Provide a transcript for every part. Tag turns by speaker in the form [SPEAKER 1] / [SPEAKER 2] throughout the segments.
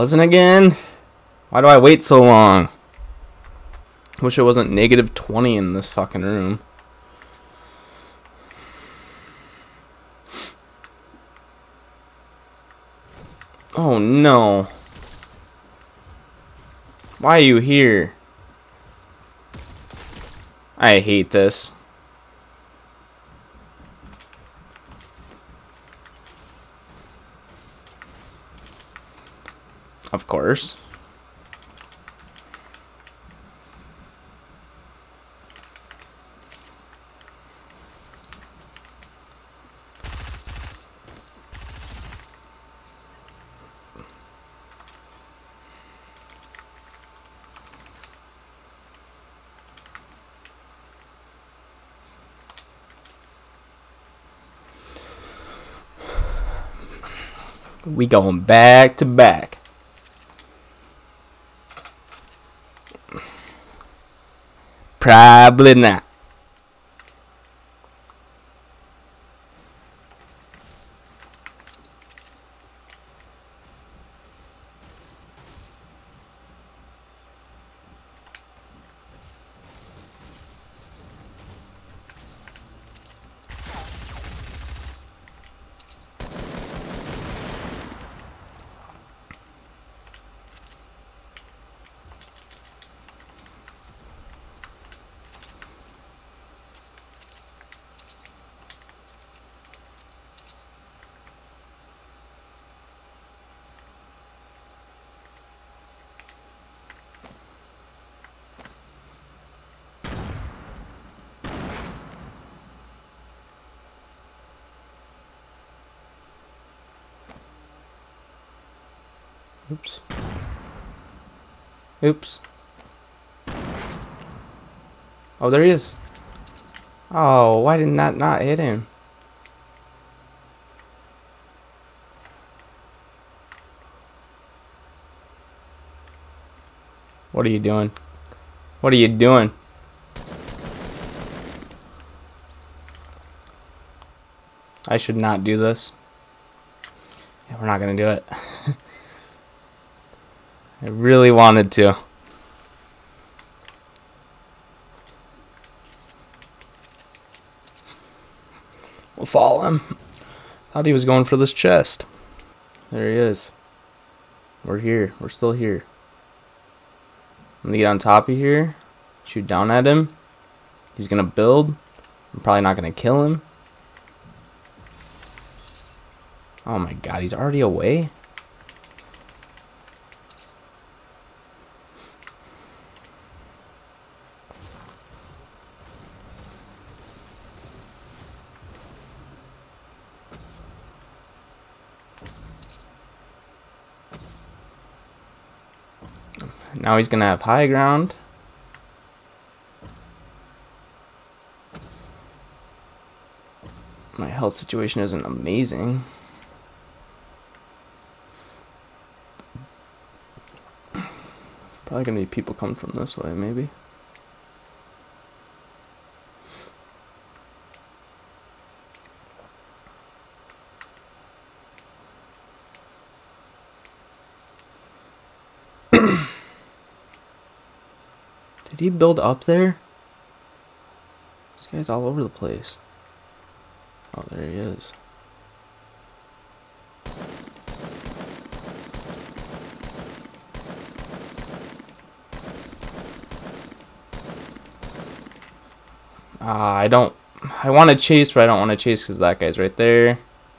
[SPEAKER 1] buzzing again? Why do I wait so long? Wish it wasn't -20 in this fucking room. Oh no. Why are you here? I hate this. Of course. We going back to back. Probably not. Oops. Oops. Oh, there he is. Oh, why did that not hit him? What are you doing? What are you doing? I should not do this. Yeah, we're not gonna do it. I really wanted to. We'll follow him. Thought he was going for this chest. There he is. We're here. We're still here. I'm gonna get on top of here. Shoot down at him. He's gonna build. I'm probably not gonna kill him. Oh my god, he's already away? Now he's gonna have high ground. My health situation isn't amazing. Probably gonna be people coming from this way, maybe. Did he build up there? This guy's all over the place. Oh, there he is. I want to chase, but I don't want to chase because that guy's right there.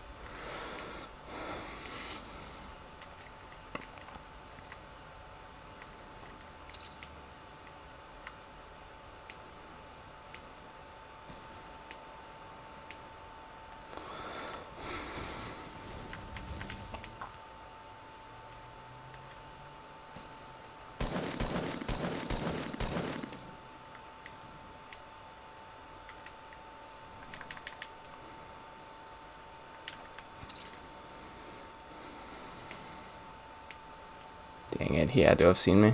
[SPEAKER 1] Dang it, he had to have seen me.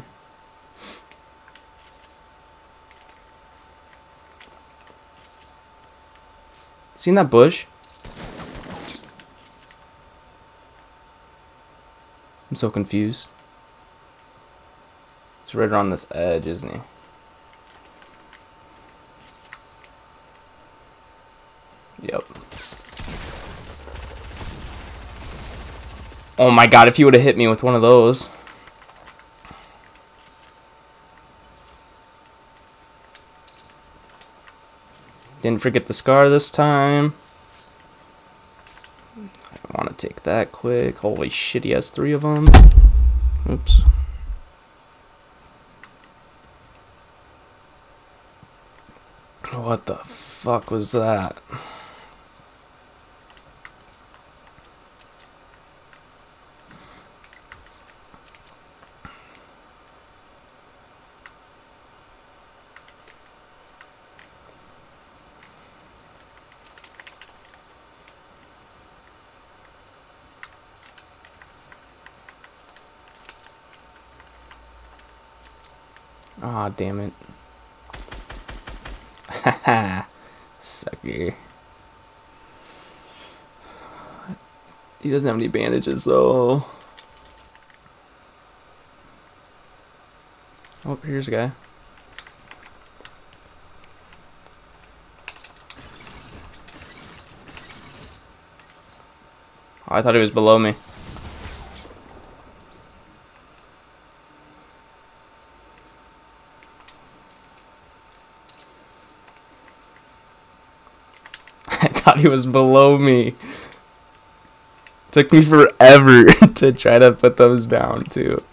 [SPEAKER 1] Seen that bush? I'm so confused. He's right around this edge, isn't he? Yep. Oh my god, if you would have hit me with one of those. Didn't forget the scar this time. I want to take that quick. Holy shit, he has 3 of them. Oops. What the fuck was that? Aw, damn it. Haha. Sucker. He doesn't have any bandages, though. Oh, here's a guy. Oh, I thought he was below me. I thought he was below me. Took me forever to try to put those down, too.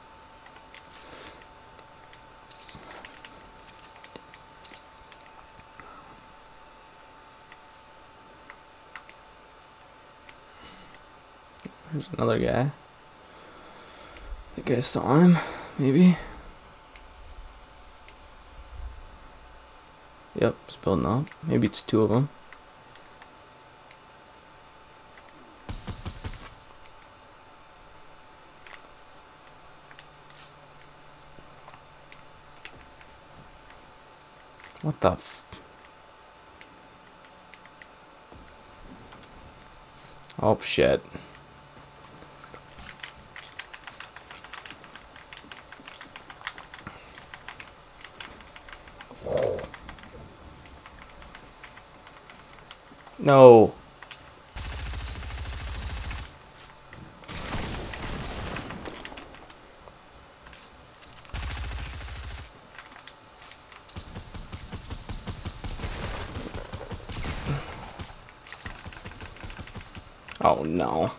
[SPEAKER 1] There's another guy. I think I saw him, maybe. Yep, it's building up. Maybe it's 2 of them. What the f... Oh, shit. No. Oh no.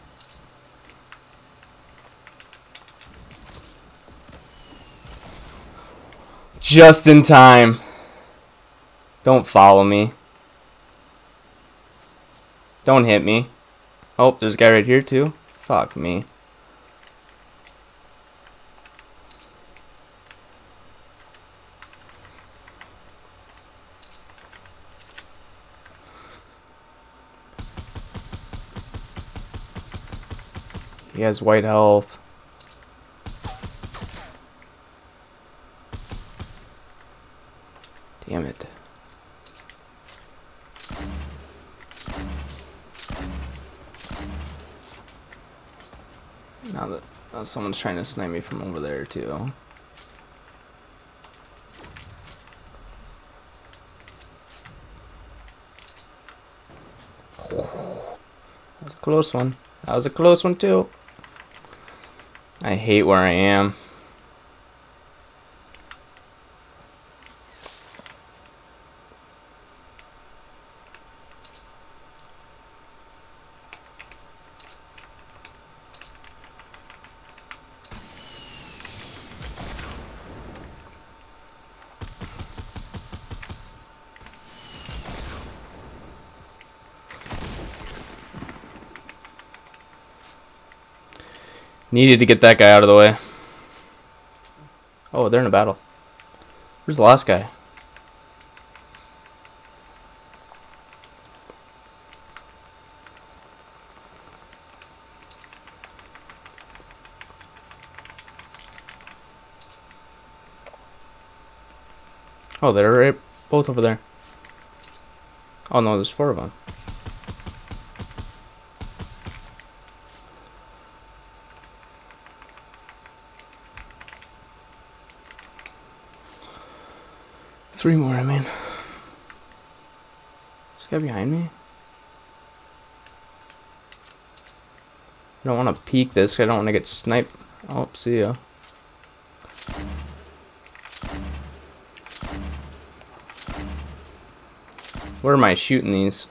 [SPEAKER 1] Just in time. Don't follow me. Don't hit me. Oh, there's a guy right here too. Fuck me. He has white health. Damn it. Now someone's trying to snipe me from over there too. That was a close one. That was a close one too. I hate where I am. Needed to get that guy out of the way. Oh, they're in a battle. Where's the last guy? Oh, they're right, both over there. Oh no, there's 4 of them. 3 more, I mean. This guy behind me? I don't want to peek this because I don't want to get sniped. Oh, see ya. Where am I shooting these?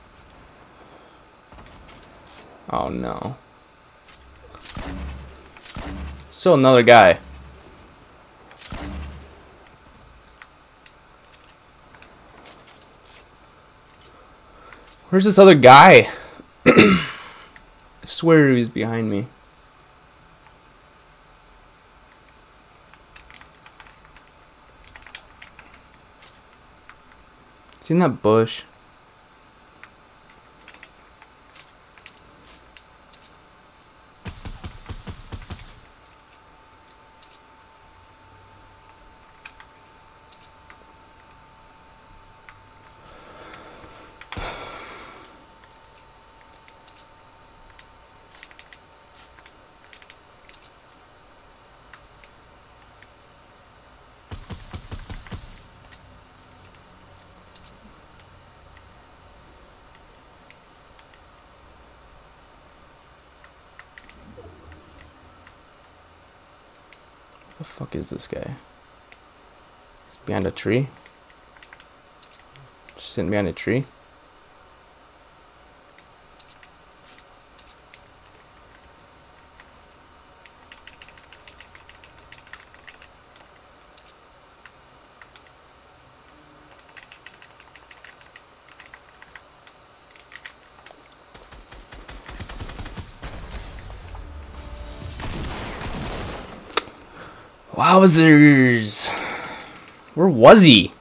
[SPEAKER 1] Oh no. Still another guy. Where's this other guy? I swear he was behind me. It's in that bush. The fuck is this guy? He's behind a tree. Just sitting behind a tree. Wowzers! Where was he?